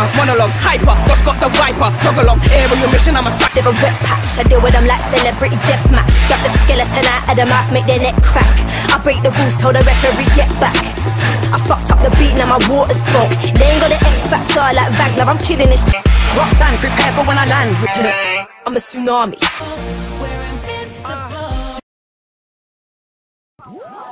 now, monologues, hyper, Dosh got the viper. Jog along, air on your mission, I'm a sack. They're a rep patch, I deal with them like celebrity deathmatch. Grab the skeleton out of the mouth, make their neck crack. I break the rules, tell the referee get back. I fucked up the beat, now my water's broke. They ain't got the X factor like Wagner, I'm killing this. Roxanne, prepare for when I land. I'm a tsunami. We're invincible.